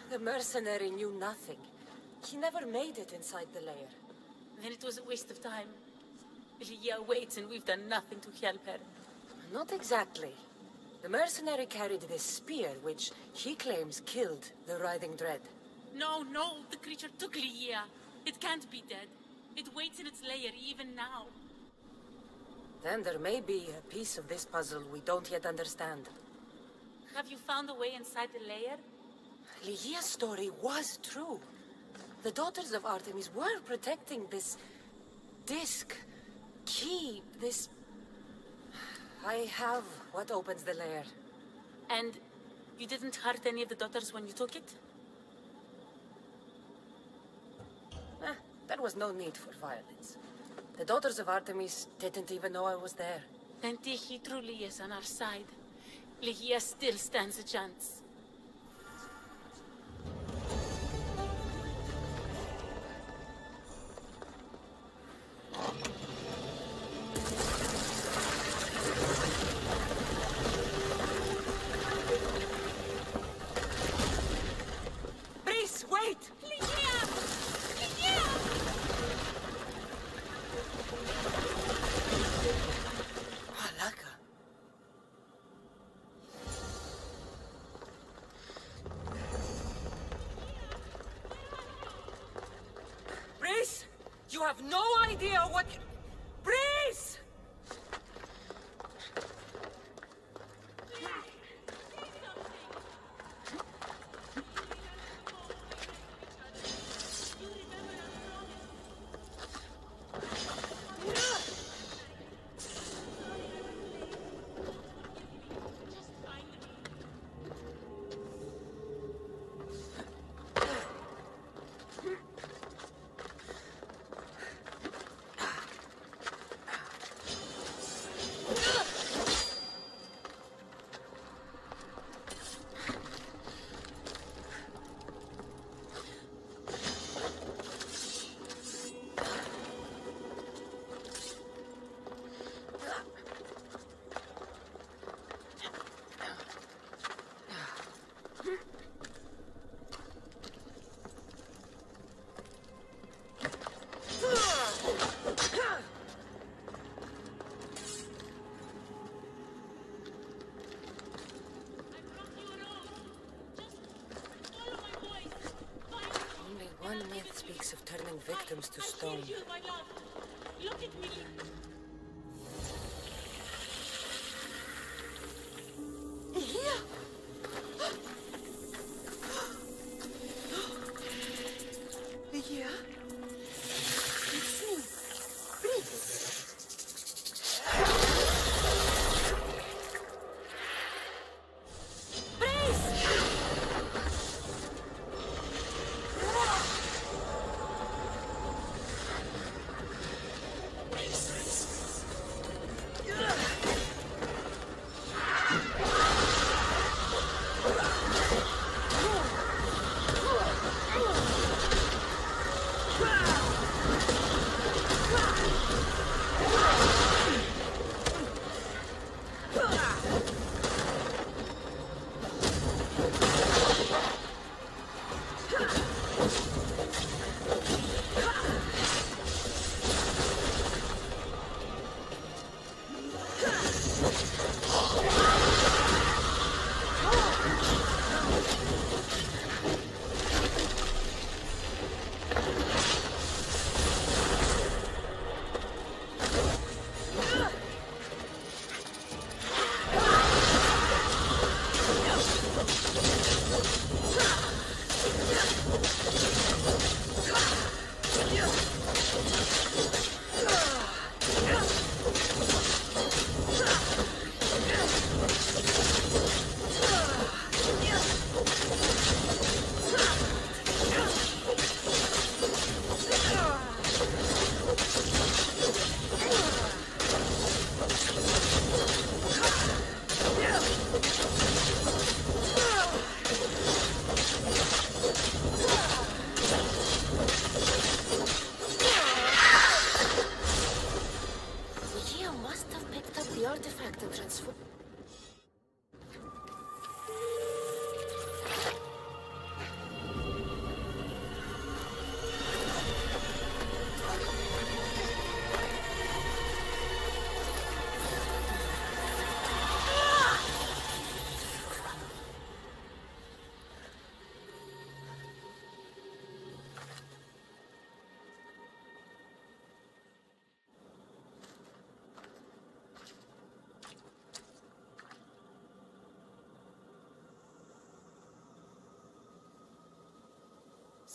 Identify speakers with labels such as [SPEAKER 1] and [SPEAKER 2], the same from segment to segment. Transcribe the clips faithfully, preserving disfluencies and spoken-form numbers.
[SPEAKER 1] The mercenary knew nothing. He never made it inside the lair.
[SPEAKER 2] Then it was a waste of time. Lygia waits and we've done nothing to help her.
[SPEAKER 1] Not exactly. The mercenary carried this spear, which he claims killed the Writhing Dread.
[SPEAKER 2] No, no, the creature took Lygia. It can't be dead. It waits in its lair even now.
[SPEAKER 1] Then there may be a piece of this puzzle we don't yet understand.
[SPEAKER 2] Have you found a way inside the lair?
[SPEAKER 1] Lygia's story was true. The Daughters of Artemis were protecting this... disc... key, this... I have what opens the lair.
[SPEAKER 2] And you didn't hurt any of the daughters when you took it?
[SPEAKER 1] Eh, there was no need for violence. The Daughters of Artemis didn't even know I was there.
[SPEAKER 2] Then Tyche truly is on our side. Lygia still stands a chance.
[SPEAKER 1] Brice, wait!
[SPEAKER 2] Lygia! Lygia!
[SPEAKER 1] Alaka. Brice! You have no idea what... Brice! One myth speaks of turning victims to stone.
[SPEAKER 2] You, my love. Look at me.
[SPEAKER 1] Lygia! Lygia? It's me, Brice.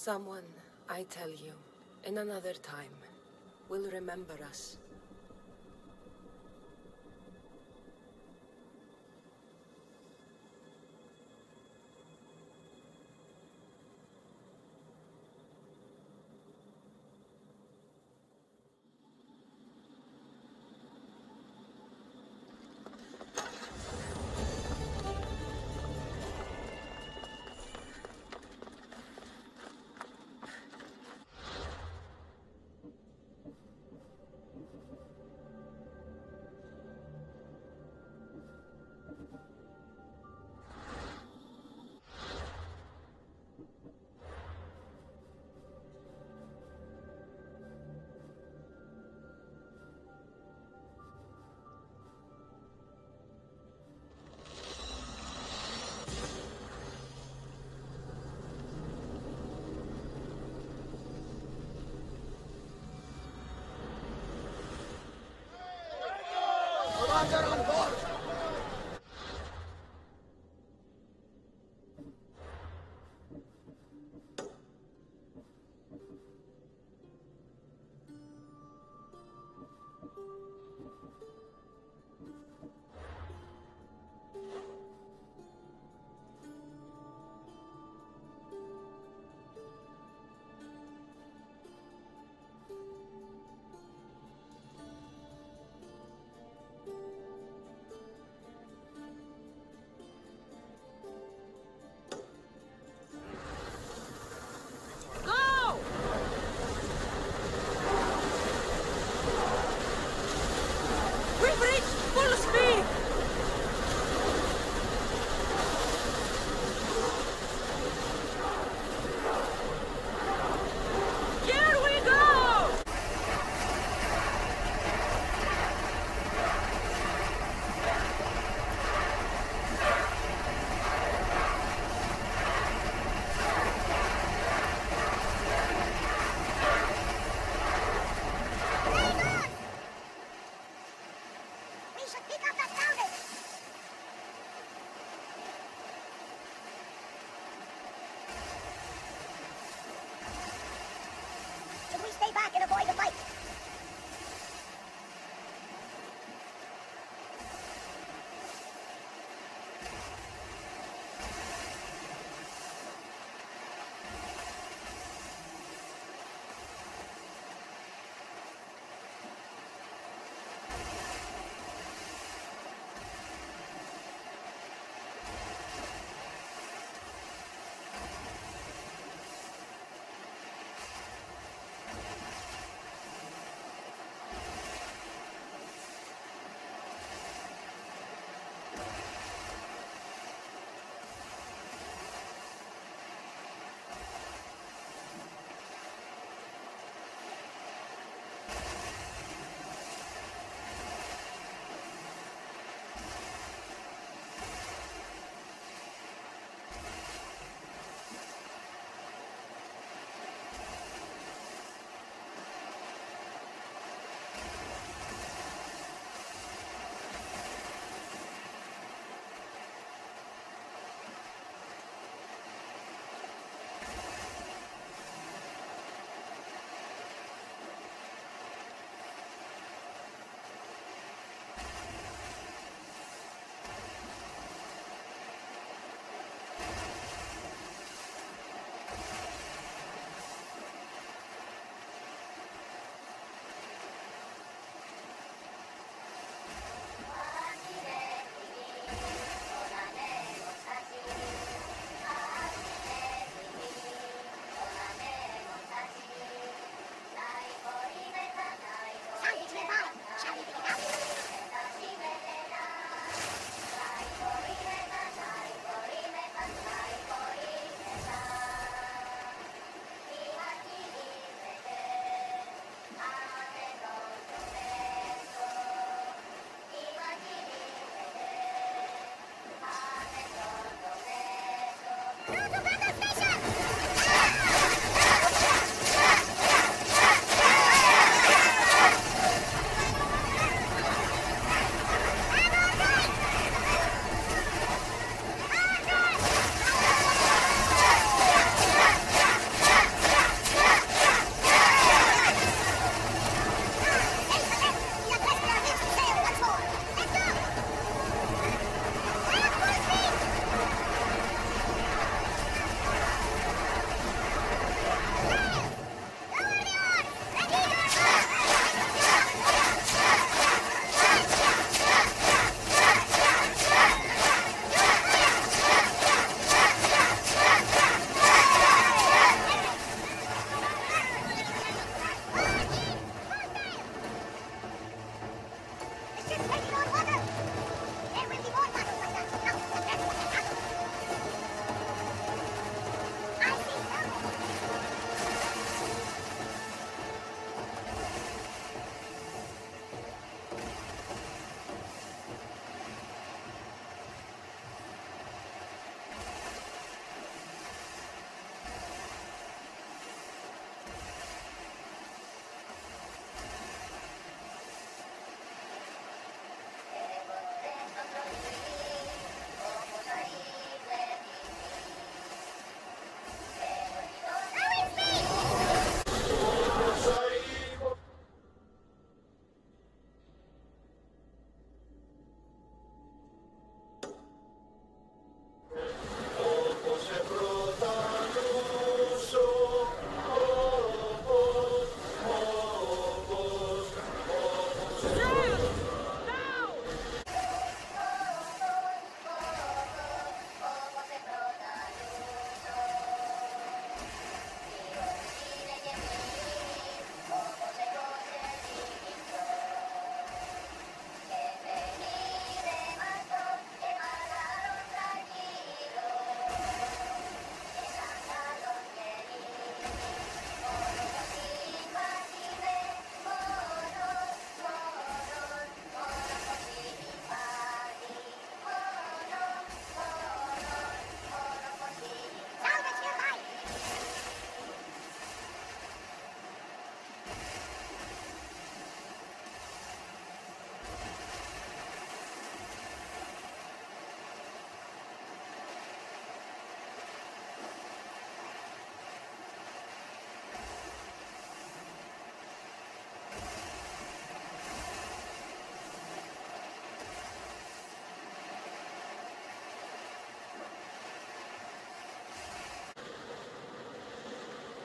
[SPEAKER 1] Someone, I tell you, in another time, will remember us.
[SPEAKER 3] Commander on board!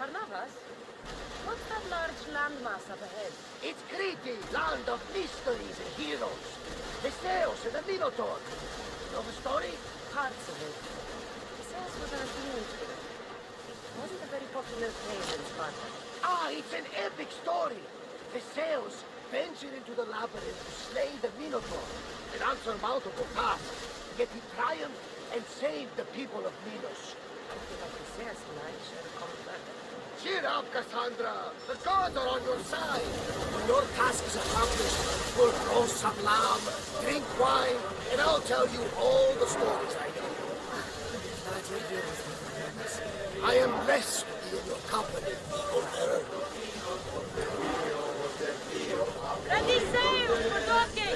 [SPEAKER 1] Barnabas? What's that large landmass up ahead?
[SPEAKER 3] It's Crete, land of mysteries and heroes. Theseus and the Minotaur. You know the story?
[SPEAKER 1] Parts of it. Theseus was an Athenian king. It wasn't a very popular tale in Sparta.
[SPEAKER 3] Ah, it's an epic story. Theseus ventured into the labyrinth to slay the Minotaur and answer multiple tasks. Yet he triumphed and saved the people of Minos.
[SPEAKER 1] I feel like Theseus tonight should have come further.
[SPEAKER 3] Cheer up, Cassandra. The gods are on your side. When your task is accomplished, we'll roast some lamb, drink wine, and I'll tell you all the stories I know.
[SPEAKER 1] Glad you're here with me, Barnabas.
[SPEAKER 3] I am blessed to be in your company, people bearer.
[SPEAKER 2] Ready sails for docking!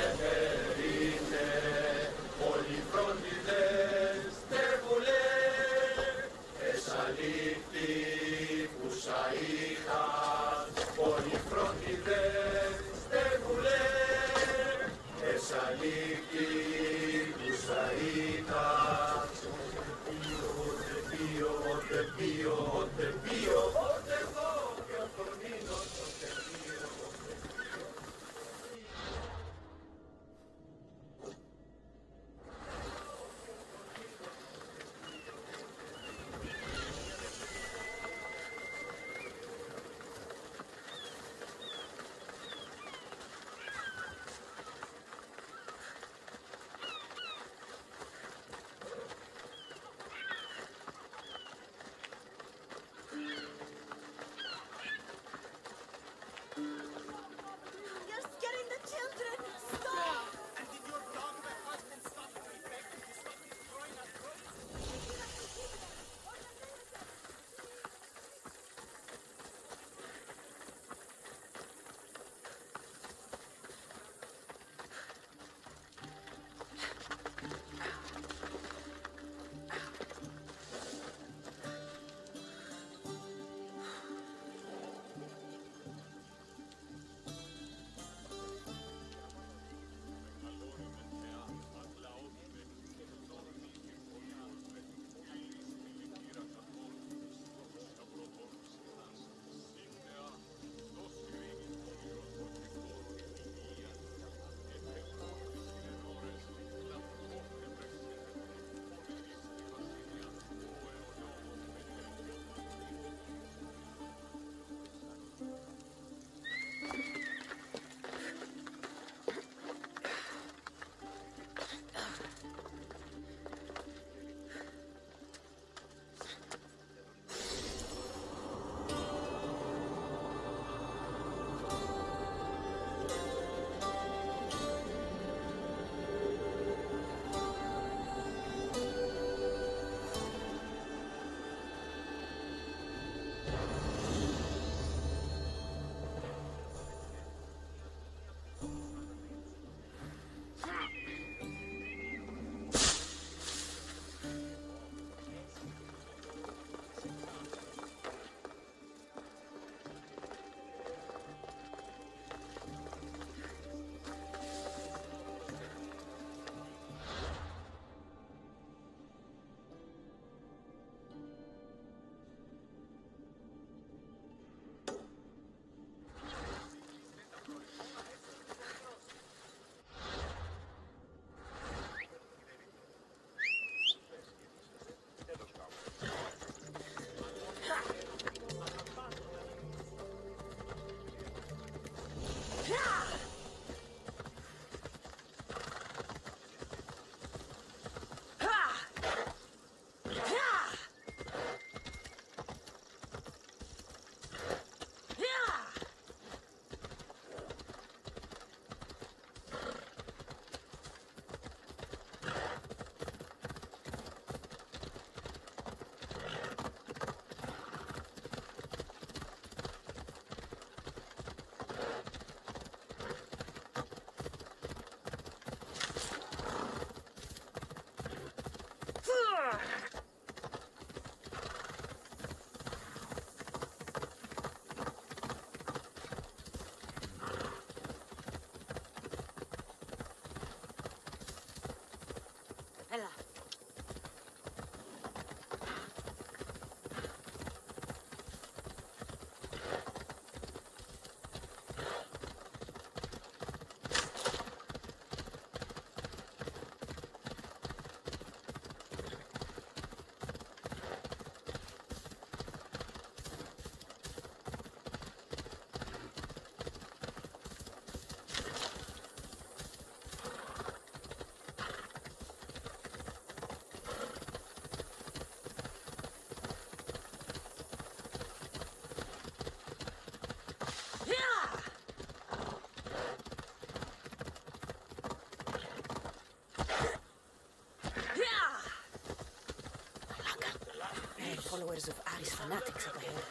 [SPEAKER 1] more followers of Ares fanatics up ahead.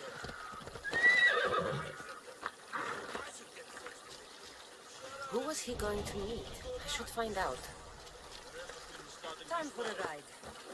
[SPEAKER 1] Who was he going to meet? I should find out. Time for a ride.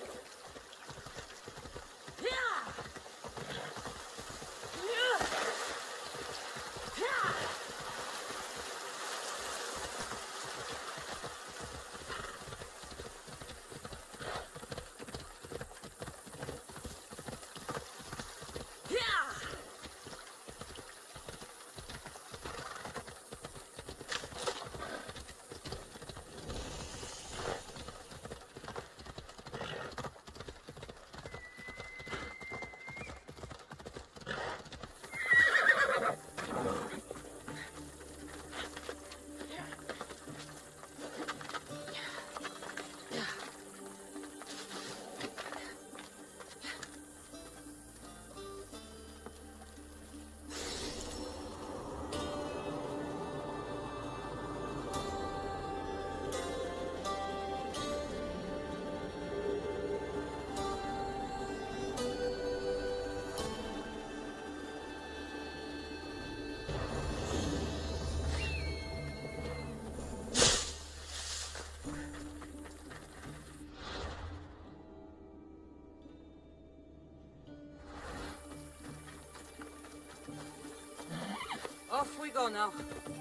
[SPEAKER 1] Off we go now.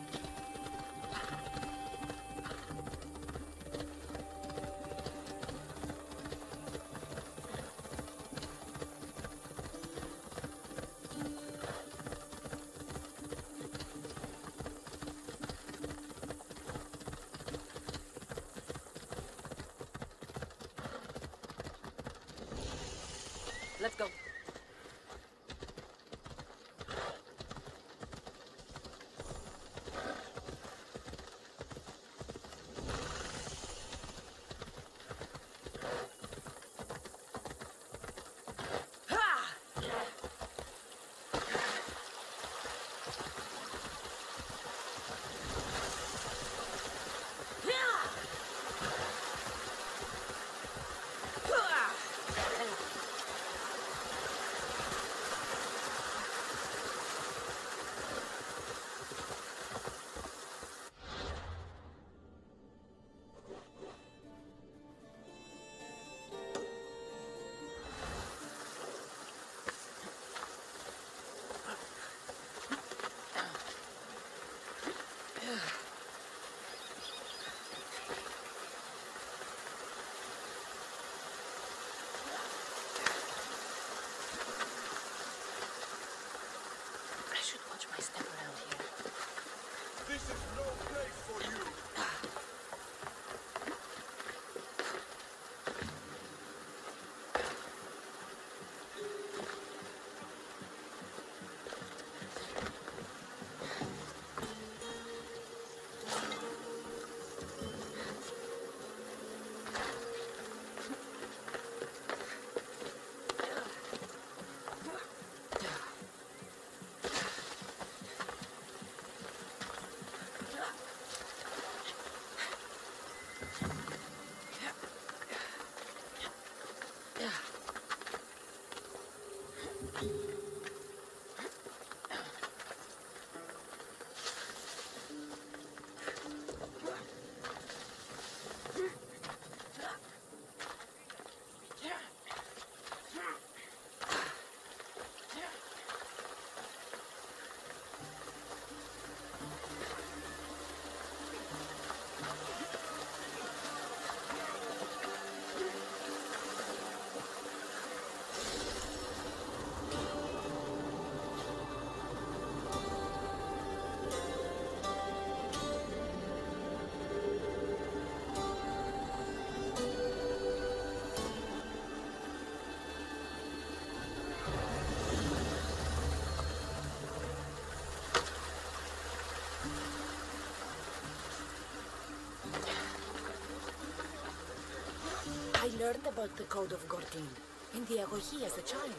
[SPEAKER 1] Let's go.
[SPEAKER 4] This is no place for you.
[SPEAKER 1] I learned about the Code of Gortyn in the Agohi as a child.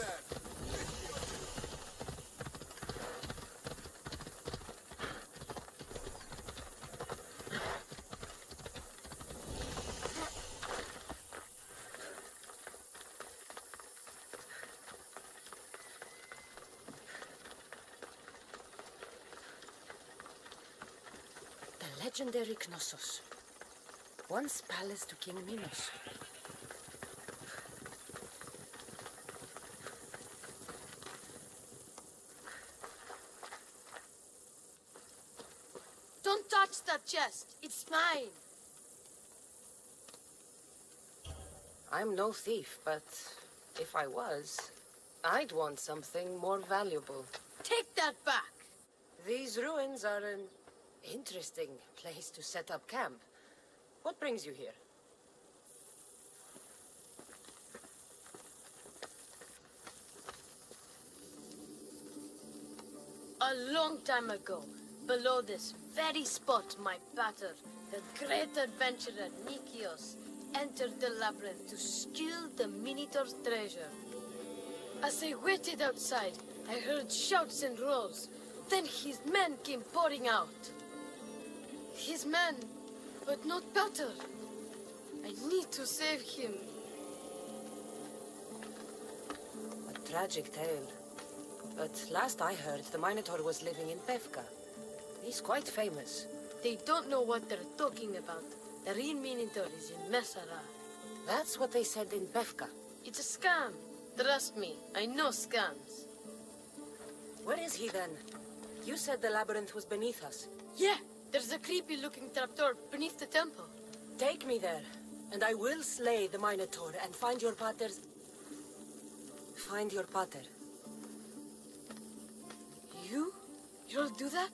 [SPEAKER 4] man.
[SPEAKER 1] The legendary Knossos. Once palace to King Minos.
[SPEAKER 5] Don't touch that chest. It's mine.
[SPEAKER 1] I'm no thief, but if I was, I'd want something more valuable.
[SPEAKER 5] Take that back.
[SPEAKER 1] These ruins are an interesting place to set up camp. What brings you here?
[SPEAKER 5] A long time ago, below this very spot, my pater, the great adventurer Nikios, entered the labyrinth to steal the Minotaur's treasure. As I waited outside, I heard shouts and roars. Then his men came pouring out. His men, but not pater. I need to save him.
[SPEAKER 1] A tragic tale. But last I heard, the Minotaur was living in Pevka. He's quite famous.
[SPEAKER 5] They don't know what they're talking about. The real Minotaur is in Messara.
[SPEAKER 1] That's what they said in Pevka.
[SPEAKER 5] It's a scam. Trust me, I know scams.
[SPEAKER 1] Where is he then? You said the labyrinth was beneath us.
[SPEAKER 5] Yeah, there's a creepy-looking trapdoor beneath the temple.
[SPEAKER 1] Take me there, and I will slay the Minotaur and find your pater's... Find your pater.
[SPEAKER 5] You? You'll do that?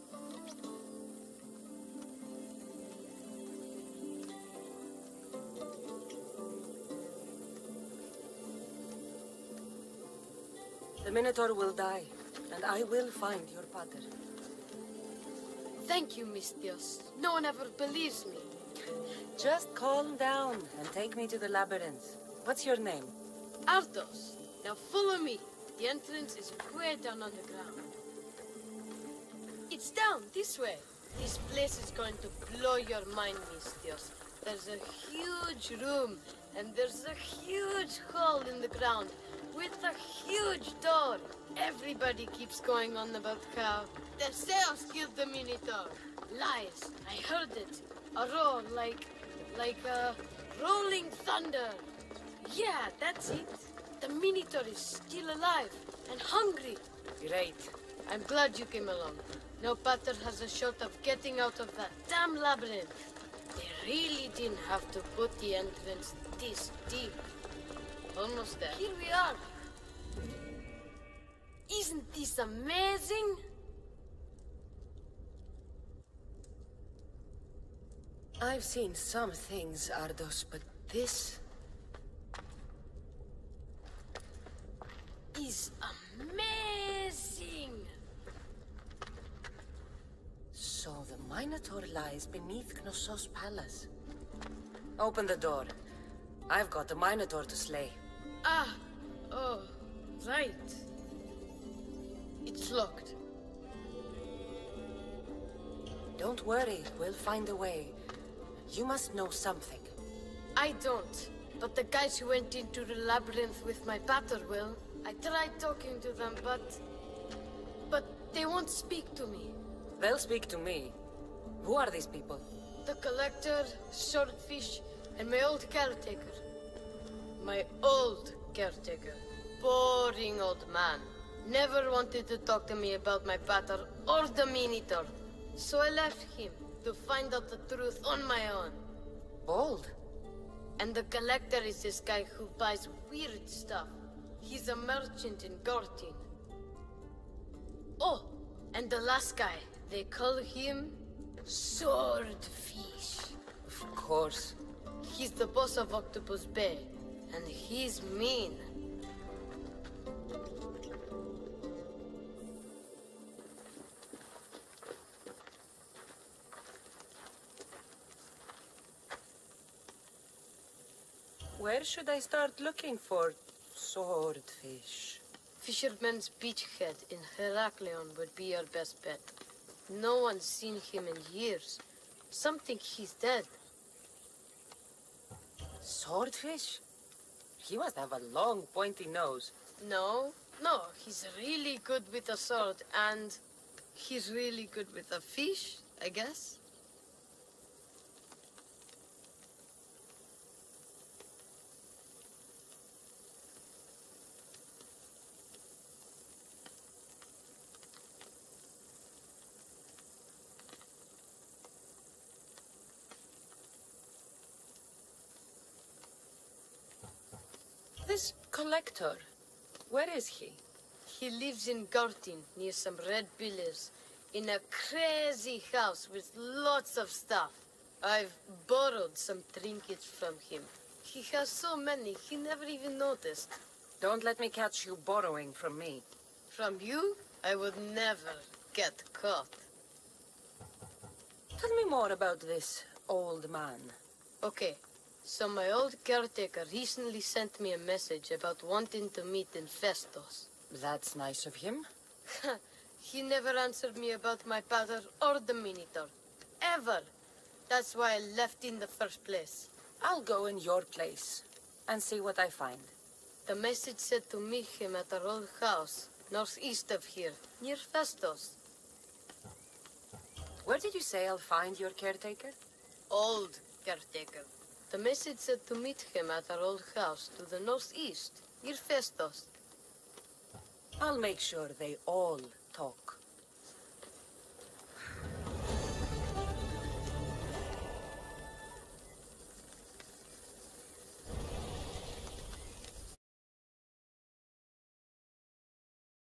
[SPEAKER 1] The Minotaur will die, and I will find your pater.
[SPEAKER 5] Thank you, Mistios. No one ever believes me.
[SPEAKER 1] Just calm down and take me to the labyrinth. What's your name?
[SPEAKER 5] Ardos. Now follow me. The entrance is way down on the ground. It's down this way. This place is going to blow your mind, Mistios. There's a huge room, and there's a huge hole in the ground with a huge door. Everybody keeps going on about how the Zeus killed the Minotaur. Lies. I heard it. A roar like, like a rolling thunder. Yeah, that's it. The Minotaur is still alive and hungry.
[SPEAKER 1] Great.
[SPEAKER 5] I'm glad you came along. Now Pater has a shot of getting out of that damn labyrinth. They really didn't have to put the entrance this deep. Almost there. Here we are. Isn't this amazing?
[SPEAKER 1] I've seen some things, Ardos, but this...
[SPEAKER 5] is amazing!
[SPEAKER 1] So the Minotaur lies beneath Knossos' palace. Open the door. I've got the Minotaur to slay.
[SPEAKER 5] Ah, oh, right. It's locked.
[SPEAKER 1] Don't worry, we'll find a way. You must know something.
[SPEAKER 5] I don't, but the guys who went into the labyrinth with my pater will. I tried talking to them, but... but they won't speak to me.
[SPEAKER 1] They'll speak to me. Who are these people?
[SPEAKER 5] The Collector, Swordfish, and my old caretaker. My old caretaker. Boring old man. Never wanted to talk to me about my pater or the Minotaur. So I left him to find out the truth on my own.
[SPEAKER 1] Bold.
[SPEAKER 5] And the Collector is this guy who buys weird stuff. He's a merchant in Gortin. Oh, and the last guy, they call him Swordfish.
[SPEAKER 1] Of course.
[SPEAKER 5] He's the boss of Octopus Bay, and he's mean.
[SPEAKER 1] Where should I start looking for Swordfish.
[SPEAKER 5] Fisherman's beachhead in Heraklion would be your best bet. No one's seen him in years. Some think he's dead.
[SPEAKER 1] Swordfish? He must have a long, pointy nose.
[SPEAKER 5] No, no, he's really good with a sword, and he's really good with a fish, I guess.
[SPEAKER 1] This collector, where is he?
[SPEAKER 5] He lives in Gartin, near some red pillars, in a crazy house with lots of stuff. I've borrowed some trinkets from him. He has so many, he never even noticed.
[SPEAKER 1] Don't let me catch you borrowing from me.
[SPEAKER 5] From you, I would never get caught.
[SPEAKER 1] Tell me more about this old man.
[SPEAKER 5] Okay, so my old caretaker recently sent me a message about wanting to meet in Festos.
[SPEAKER 1] That's nice of him.
[SPEAKER 5] He never answered me about my father or the Minotaur. Ever. That's why I left in the first place.
[SPEAKER 1] I'll go in your place and see what I find.
[SPEAKER 5] The message said to meet him at our old house, northeast of here, near Festos.
[SPEAKER 1] Where did you say I'll find your caretaker?
[SPEAKER 5] Old caretaker. The message said to meet him at our old house to the northeast, near Festos.
[SPEAKER 1] I'll make sure they all talk.